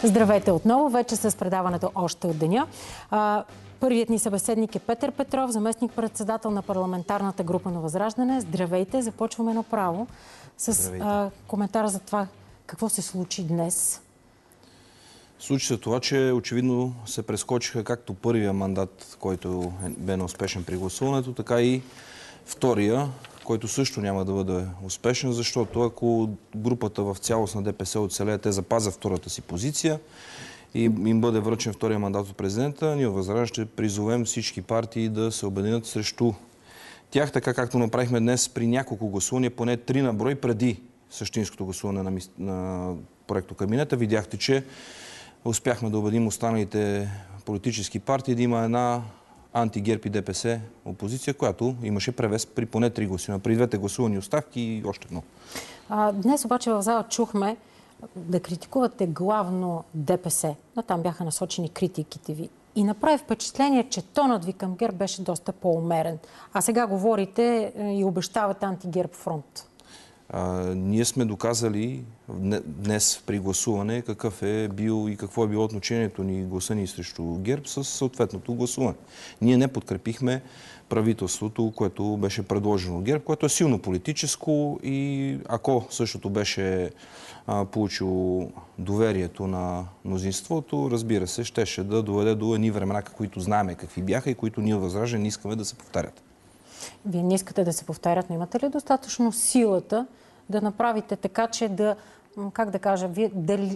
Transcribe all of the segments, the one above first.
Здравейте отново, вече с предаването още от деня. Първият ни събеседник е Петър Петров, заместник-председател на парламентарната група на Възраждане. Здравейте, започваме направо с коментар за това какво се случи днес. Случи се това, че очевидно се прескочиха както първия мандат, който бе неуспешен при гласуването, така и втория, който също няма да бъде успешен, защото ако групата в цялост на ДПС оцелее, те запазят втората си позиция и им бъде връчен втория мандат от президента, ние от Възраждане ще призовем всички партии да се обединят срещу тях, така както направихме днес при няколко гласувания, поне 3 на брой преди същинското гласуване на проектокабинета. Видяхте, че успяхме да убедим останалите политически партии да има една анти-ГЕРБ и ДПС опозиция, която имаше превес при поне 3 гласувания. При двете гласувани оставки и още едно. Днес обаче в зала чухме да критикувате главно ДПС, но там бяха насочени критиките ви. И направи впечатление, че тонът ви към ГЕРБ беше доста по-умерен. А сега говорите и обещавате анти-ГЕРБ фронт. Ние сме доказали днес при гласуване какъв е бил и какво е било отношението ни, гласа ни срещу ГЕРБ с съответното гласуване. Ние не подкрепихме правителството, което беше предложено от ГЕРБ, което е силно политическо и ако същото беше получило доверието на мнозинството, разбира се, щеше да доведе до едни времена, които знаеме какви бяха и които ние Възраждане не искаме да се повтарят. Вие не искате да се повтарят, но имате ли достатъчно силата да направите така, че да, как да кажа, вие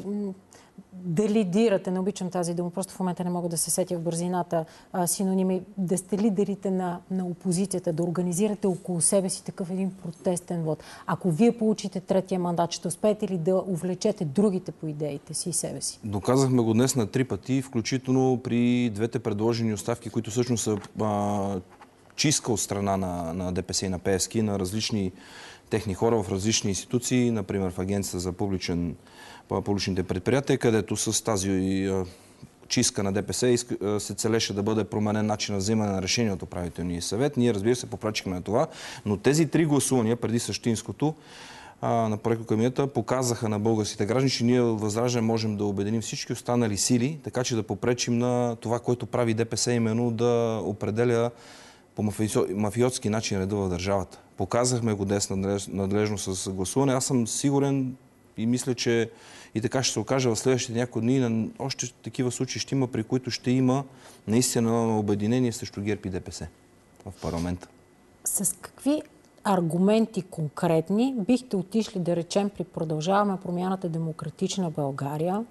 да лидирате, не обичам тази дума, просто в момента не мога да се сетя в бързината синоними, да сте лидерите на опозицията, да организирате около себе си такъв един протестен вод. Ако вие получите третия мандат, ще успеете ли да увлечете другите по идеите си и себе си? Доказахме го днес на 3 пъти, включително при двете предложени оставки, които всъщност са чистка от страна на ДПС и на ПСК, на различни техни хора в различни институции, например в Агенцията за публичните предприятия, където с тази чистка на ДПС се целеше да бъде променен начин на взимане на решение от управителния съвет. Ние, разбира се, попрачихме на това, но тези 3 гласувания преди същинското на проектокабинета показаха на българските граждани, че ние от Възраждане можем да обединим всички останали сили, така че да попречим на това, което прави ДПС, именно да определя по мафиотски начин реда в държавата. Показахме го днес надлежно с гласуване. Аз съм сигурен и мисля, че и така ще се окаже в следващите няколко дни. Още такива случаи ще има, при които ще има наистина обединение срещу ГЕРБ и ДПС в парламента. С какви аргументи конкретни бихте отишли, да речем, при Продължаваме промяната Демократична България,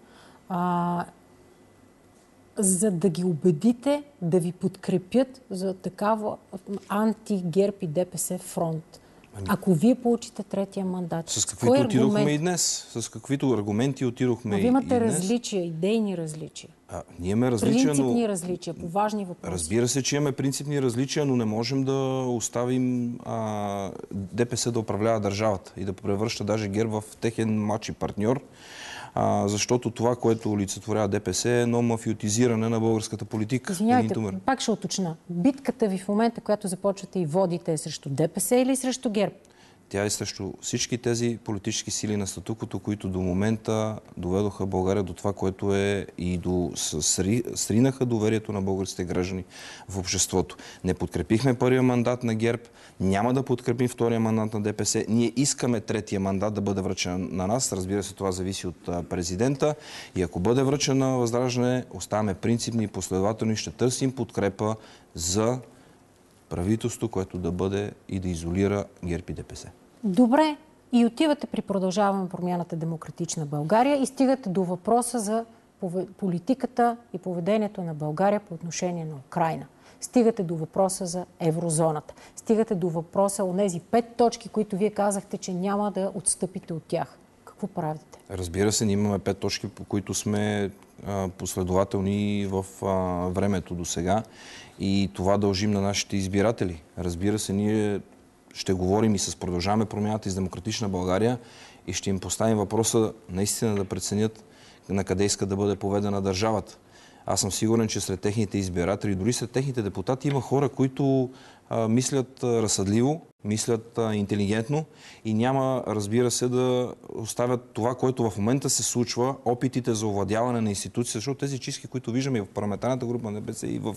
за да ги убедите да ви подкрепят за такава анти-ГЕРБ и ДПС фронт? Ако вие получите третия мандат, с каквито отидохме и днес. С каквито аргументи отидохме и днес. Но ви имате различия, идейни различия. Ние имаме различия, принципни различия по важни въпроси. Разбира се, че имаме принципни различия, но не можем да оставим ДПС да управлява държавата и да превръща даже ГЕРБ в техен младши партньор. Защото това, което олицетворява ДПС, е едно мафиотизиране на българската политика. Извинявайте, пак ще уточня. Битката ви в момента, която започвате и водите, е срещу ДПС или срещу ГЕРБ? Тя е срещу всички тези политически сили на статуквото, които до момента доведоха България до това, което е и сринаха доверието на българските граждани в обществото. Не подкрепихме първия мандат на ГЕРБ, няма да подкрепим втория мандат на ДПС. Ние искаме третия мандат да бъде връчен на нас. Разбира се, това зависи от президента. И ако бъде връчен на Възраждане, оставаме принципни и последователни. Ще търсим подкрепа за правителство, което да бъде и да изолира ГЕРБ и ДПС. Добре. И отивате при Продължаваме промяната Демократична България и стигате до въпроса за политиката и поведението на България по отношение на Украйна. Стигате до въпроса за еврозоната. Стигате до въпроса от тези 5 точки, които вие казахте, че няма да отстъпите от тях. Какво правите? Разбира се, ние имаме 5 точки, по които сме последователни в времето до сега. И това дължим на нашите избиратели. Разбира се, ние ще говорим и с Продължаваме промяната и с Демократична България и ще им поставим въпроса наистина да преценят на къде искат да бъде поведена държавата. Аз съм сигурен, че сред техните избиратели, дори сред техните депутати, има хора, които мислят разсъдливо, мислят интелигентно и няма, разбира се, да оставят това, което в момента се случва, опитите за овладяване на институции, защото тези чистки, които виждаме и в парламентарната група на ДПС и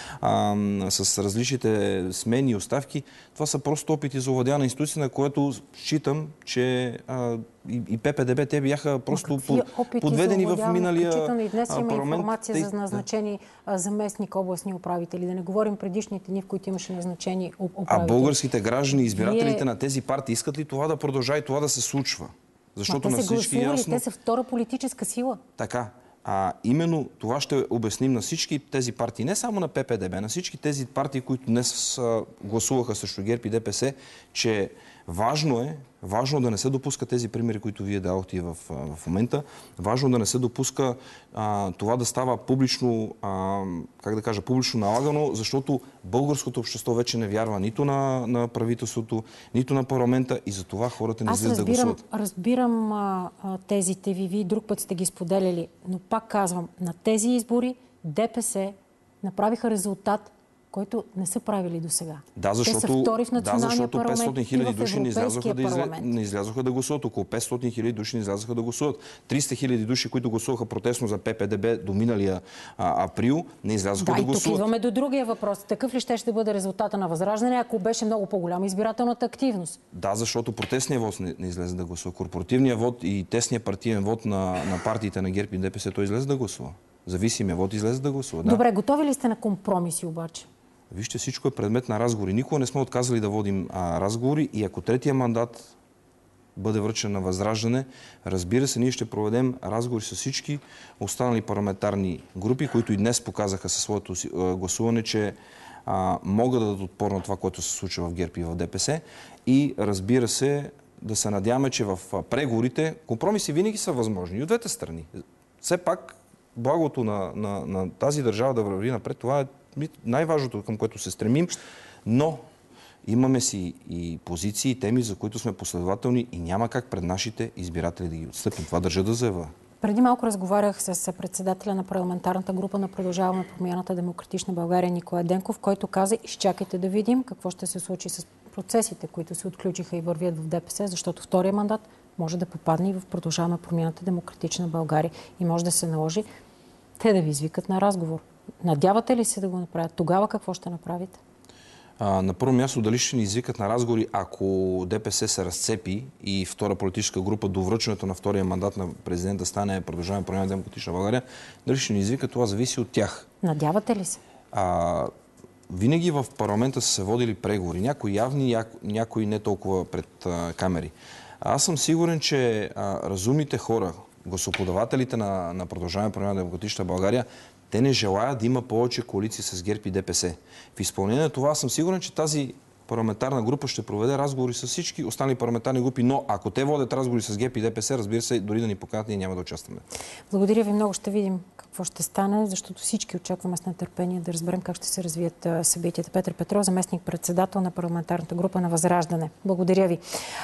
с различните смени и оставки, това са просто опити за овладяване на институции, на което считам, че и ППДБ, те бяха просто подведени в миналия парламент. И днес има информация за назначени заместник областни управители. Да не говорим предишните дни, в които имаше назначени управители. А българските граждани, избирателите на тези партии, искат ли това да продължава и това да се случва? Защото на всички ясно... Те са втора политическа сила. Така. Именно това ще обясним на всички тези партии, не само на ППДБ, на всички тези партии, които днес гласуваха срещу ГЕРБ и ДПС, че важно е да не се допуска тези примери, които вие дадохте в момента. Важно да не се допуска това да става публично, публично налагано, защото българското общество вече не вярва нито на правителството, нито на парламента и за това хората не излизат да гласуват. Разбирам тезите ви, вие друг път сте ги споделяли, но пак казвам, на тези избори ДПС направиха резултат, който не са правили до сега. Те са втори в националния парламент 500 хиляди души не излязоха да гласуват. Около 500 хиляди души не излязоха да гласуват. 300 хиляди души, които гласуваха протестно за ППДБ до миналия април, не излязоха да гласуват. И тук идваме до другия въпрос. Такъв ли ще бъде резултата на Възраждане, ако беше много по-голяма избирателната активност? Да, защото протестният вод не излезе да гласува. Корпоративният вод и тесният партиен вод на партиите на ГЕРБ и ДПС, той излезе да гласува. Зависимия вод излезе да гласува. Да. Добре, готови ли сте на компромиси обаче? Вижте, всичко е предмет на разговори. Никога не сме отказали да водим разговори и ако третия мандат бъде връчен на Възраждане, разбира се, ние ще проведем разговори с всички останали парламентарни групи, които и днес показаха със своето гласуване, че могат да дадат отпор на това, което се случва в ГЕРБ и в ДПС. И разбира се, да се надяваме, че в преговорите компромиси винаги са възможни и от двете страни. Все пак, благото на тази държава да върви напред, това е най-важното, към което се стремим, но имаме си и позиции, и теми, за които сме последователни и няма как пред нашите избиратели да ги отстъпим. Това държа да заявя. Преди малко разговарях с председателя на парламентарната група на Продължаваме промяната Демократична България Николай Денков, който каза: изчакайте да видим какво ще се случи с процесите, които се отключиха и вървят в ДПС, защото втория мандат може да попадне и в Продължаваме промяната Демократична България и може да се наложи те да ви извикат на разговор. Надявате ли се да го направят? Тогава какво ще направите? На първо място, дали ще ни извикат на разговори, ако ДПС се разцепи и втора политическа група до връчването на втория мандат на президента стане Продължаваме промяната Демократична България, дали ще ни извикат, това зависи от тях. Надявате ли се? Винаги в парламента са се водили преговори. Някои явни, някои не толкова пред камери. Аз съм сигурен, че разумните хора, гласоподавателите на Продължаваме промяната Демократична България, те не желаят да има повече коалиции с ГЕРБ и ДПС. В изпълнение на това съм сигурен, че тази парламентарна група ще проведе разговори с всички останали парламентарни групи, но ако те водят разговори с ГЕРБ и ДПС, разбира се, дори да ни поканят, ние няма да участваме. Благодаря ви много. Ще видим какво ще стане, защото всички очакваме с нетърпение да разберем как ще се развият събитията. Петър Петров, заместник-председател на парламентарната група на Възраждане. Благодаря ви.